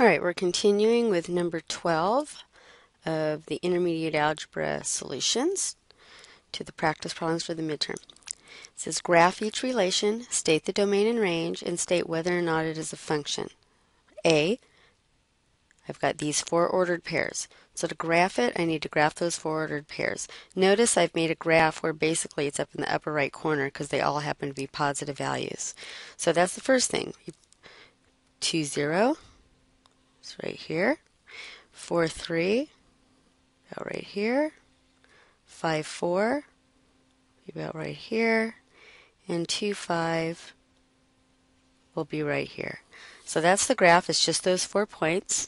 All right, we're continuing with number 12 of the intermediate algebra solutions to the practice problems for the midterm. It says graph each relation, state the domain and range, and state whether or not it is a function. A, I've got these four ordered pairs. So to graph it, I need to graph those four ordered pairs. Notice I've made a graph where basically it's up in the upper right corner because they all happen to be positive values. So that's the first thing. 2, 0. It's right here. 4, 3, about right here. 5, 4, about right here. And 2, 5 will be right here. So that's the graph. It's just those 4 points.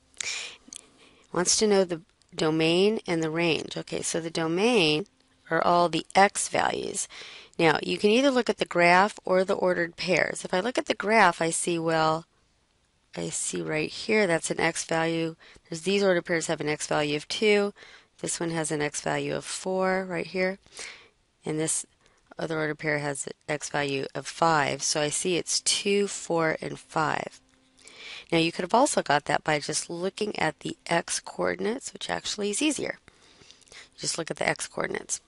Wants to know the domain and the range. Okay, so the domain are all the x values. Now, you can either look at the graph or the ordered pairs. If I look at the graph, I see, well, I see right here that's an x value. These ordered pairs have an x value of 2. This one has an x value of 4 right here. And this other ordered pair has an x value of 5. So I see it's 2, 4, and 5. Now you could have also got that by just looking at the x coordinates, which actually is easier. Just look at the x coordinates.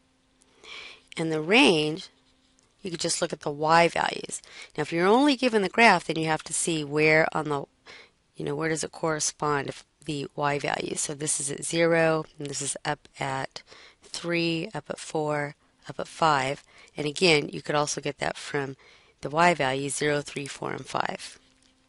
And the range, you could just look at the y values. Now if you're only given the graph, then you have to see where on the, where does it correspond to the y values. So this is at 0, and this is up at 3, up at 4, up at 5. And again, you could also get that from the y values 0, 3, 4, and 5.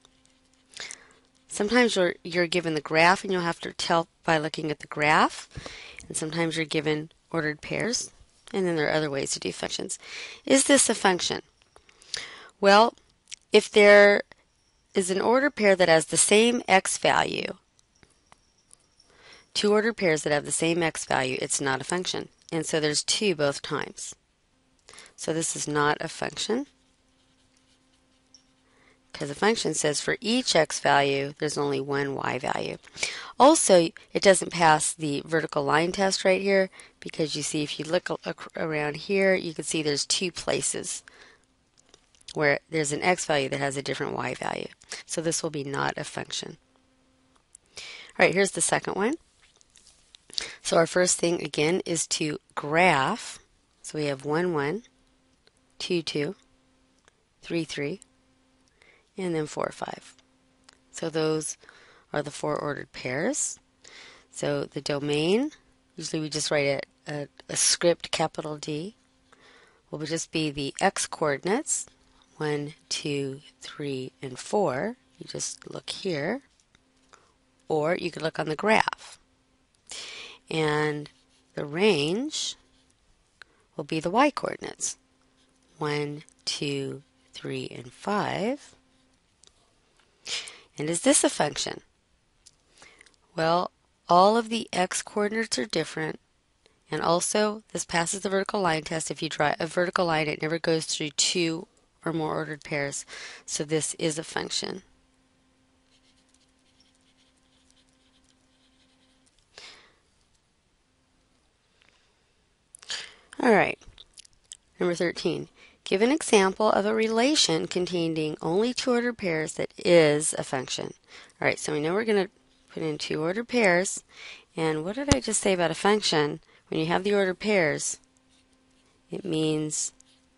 Sometimes you're given the graph and you'll have to tell by looking at the graph. And sometimes you're given ordered pairs. And then there are other ways to do functions. Is this a function? Well, if there is an ordered pair that has the same x value, two ordered pairs that have the same x value, it's not a function. And so there's 2 both times. So this is not a function. Because the function says for each x value, there's only one y value. Also, it doesn't pass the vertical line test right here because you see if you look around here, you can see there's 2 places where there's an x value that has a different y value. So this will be not a function. All right, here's the second one. So our first thing, again, is to graph. So we have 1, 1, 2, 2, 3, 3. And then 4, 5. So those are the 4 ordered pairs. So the domain, usually we just write a script capital D, will just be the x coordinates, 1, 2, 3, and 4. You just look here. Or you could look on the graph. And the range will be the y coordinates, 1, 2, 3, and 5. And is this a function? Well, all of the x coordinates are different, and also this passes the vertical line test. If you draw a vertical line, it never goes through 2 or more ordered pairs, so this is a function. All right, number 13. Give an example of a relation containing only 2 ordered pairs that is a function. All right, so we know we're going to put in 2 ordered pairs. And what did I just say about a function? When you have the ordered pairs, it means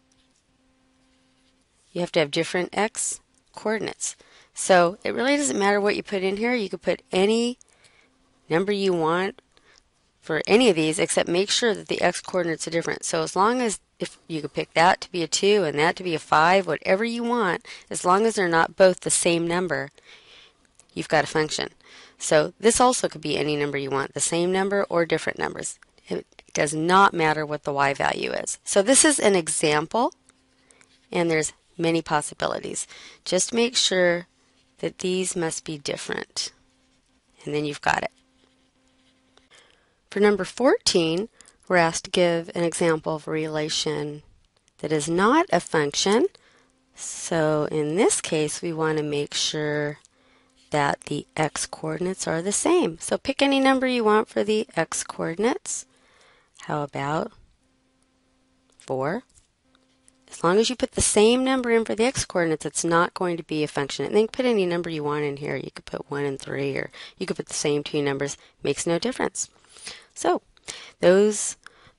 you have to have different x coordinates. So it really doesn't matter what you put in here. You could put any number you want for any of these, except make sure that the x coordinates are different. So as long as, if you could pick that to be a 2 and that to be a 5, whatever you want, as long as they're not both the same number, you've got a function. So this also could be any number you want, the same number or different numbers. It does not matter what the y value is. So this is an example, and there's many possibilities. Just make sure that these must be different, and then you've got it. For number 14, we're asked to give an example of a relation that is not a function. So in this case, we want to make sure that the x coordinates are the same. So pick any number you want for the x coordinates. How about 4, as long as you put the same number in for the x-coordinates, it's not going to be a function. And then you can put any number you want in here. You could put 1 and 3, or you could put the same two numbers. Makes no difference. So that's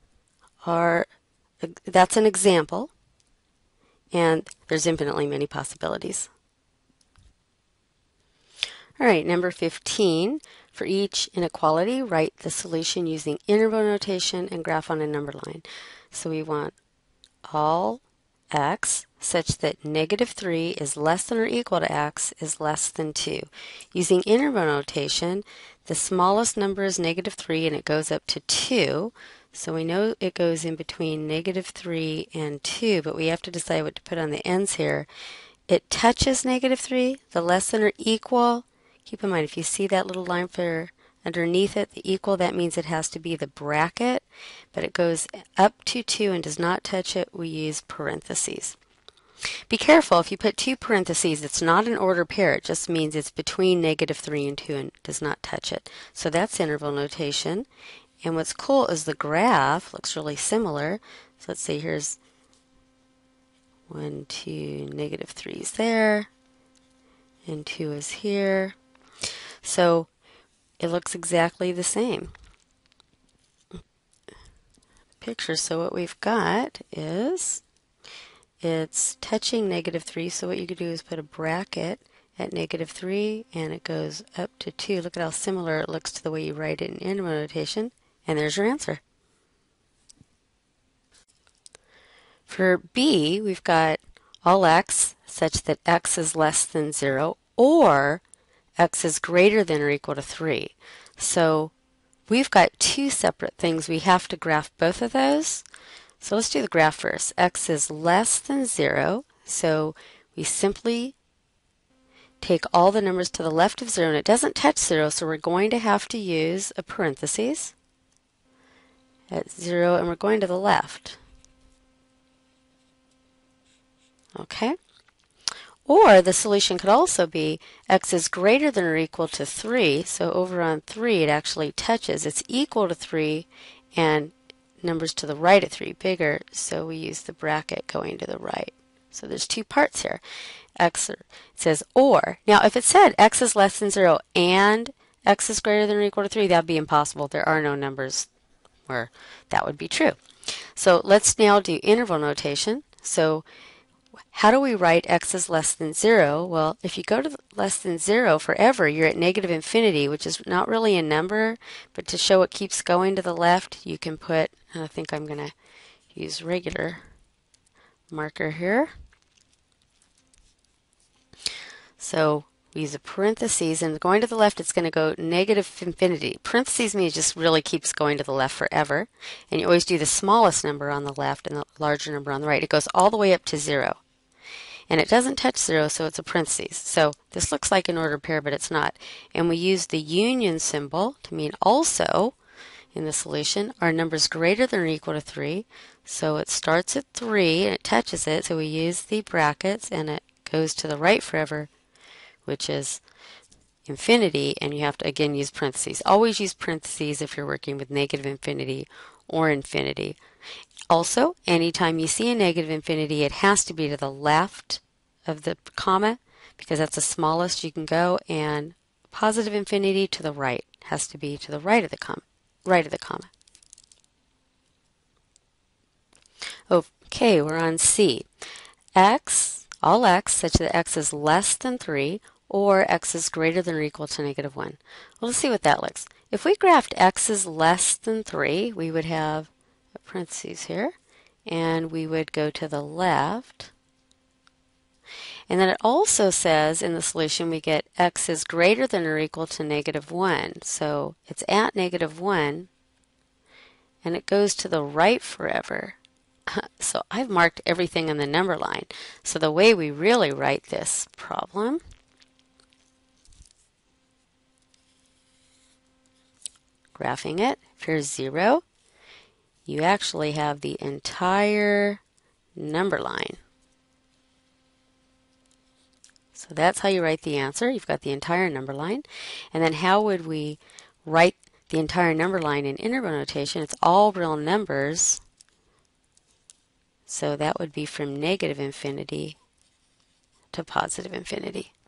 an example, and there's infinitely many possibilities. All right, number 15. For each inequality, write the solution using interval notation and graph on a number line. So we want all x such that -3 is less than or equal to x is less than 2. Using interval notation, the smallest number is -3 and it goes up to 2. So we know it goes in between -3 and 2, but we have to decide what to put on the ends here. It touches -3, the less than or equal. Keep in mind, if you see that little line for underneath it, the equal, that means it has to be the bracket, but it goes up to 2 and does not touch it. We use parentheses. Be careful, if you put 2 parentheses, it's not an order pair. It just means it's between -3 and 2 and does not touch it. So that's interval notation. And what's cool is the graph looks really similar. So let's say here's 1, 2, -3 is there, and 2 is here. So it looks exactly the same. Picture, so what we've got is it's touching -3, so what you could do is put a bracket at -3 and it goes up to 2. Look at how similar it looks to the way you write it in interval notation, and there's your answer. For B, we've got all x such that x is less than 0 or x is greater than or equal to 3. So we've got two separate things. We have to graph both of those. So let's do the graph first. X is less than 0, so we simply take all the numbers to the left of 0, and it doesn't touch 0, so we're going to have to use a parentheses at 0, and we're going to the left. Okay? Or the solution could also be x is greater than or equal to 3. So over on 3 it actually touches. It's equal to 3 and numbers to the right of 3 bigger. So we use the bracket going to the right. So there's two parts here. It says or. Now if it said x is less than 0 and x is greater than or equal to 3, that would be impossible. There are no numbers where that would be true. So let's now do interval notation. So how do we write x is less than 0? Well, if you go to less than 0 forever, you're at -infinity, which is not really a number, but to show it keeps going to the left, you can put, I think I'm going to use regular marker here. So we use a parentheses, and going to the left, it's going to go -infinity. Parentheses means it just really keeps going to the left forever. And you always do the smallest number on the left and the larger number on the right. It goes all the way up to 0. And it doesn't touch 0, so it's a parentheses. So this looks like an ordered pair, but it's not. And we use the union symbol to mean also in the solution are numbers greater than or equal to 3. So it starts at 3 and it touches it, so we use the brackets, and it goes to the right forever, which is infinity, and you have to again use parentheses. Always use parentheses if you're working with -infinity or infinity. Also, anytime you see a -infinity, it has to be to the left of the comma because that's the smallest you can go, and positive infinity to the right has to be to the right of the comma. Okay, we're on C. All x such that x is less than 3 or x is greater than or equal to -1. Well, let's see what that looks. If we graphed x is less than 3, we would have a parentheses here, and we would go to the left. And then it also says in the solution we get x is greater than or equal to -1. So it's at -1, and it goes to the right forever. So I've marked everything on the number line. So the way we really write this problem graphing it, if here's 0, you actually have the entire number line. So that's how you write the answer. You've got the entire number line. And then how would we write the entire number line in interval notation? It's all real numbers. So that would be from negative infinity to positive infinity.